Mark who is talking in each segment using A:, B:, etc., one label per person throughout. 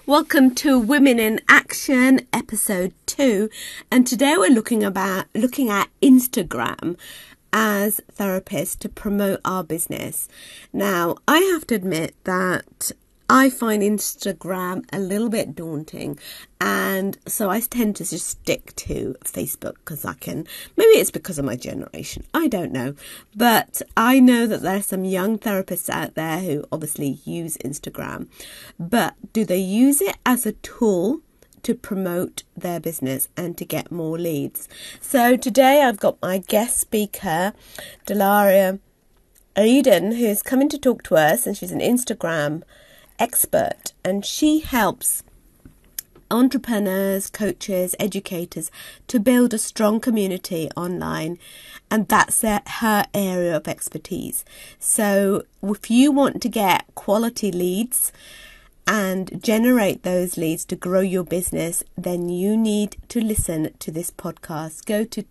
A: Welcome to Women in Action, episode 2, and today we're looking at Instagram as therapists to promote our business. Now, I have to admit that I find Instagram a little bit daunting, and so I tend to just stick to Facebook because maybe it's because of my generation, I don't know, but I know that there are some young therapists out there who obviously use Instagram, but do they use it as a tool to promote their business and to get more leads? So today I've got my guest speaker, Dilara, Aydyn, who's coming to talk to us, and she's an Instagram expert, and she helps entrepreneurs, coaches, educators to build a strong community online, and that's her area of expertise. So if you want to get quality leads and generate those leads to grow your business, then you need to listen to this podcast. Go to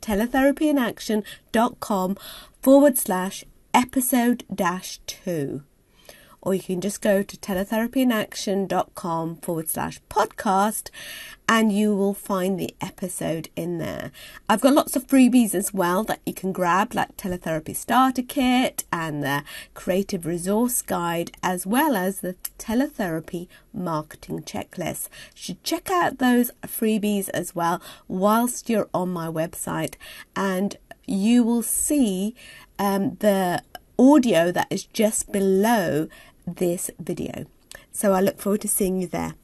A: teletherapyinaction.com/episode-2. Or you can just go to teletherapyinaction.com/podcast and you will find the episode in there. I've got lots of freebies as well that you can grab, like Teletherapy Starter Kit and the Creative Resource Guide, as well as the Teletherapy Marketing Checklist. You should check out those freebies as well whilst you're on my website, and you will see the audio that is just below this video. So I look forward to seeing you there.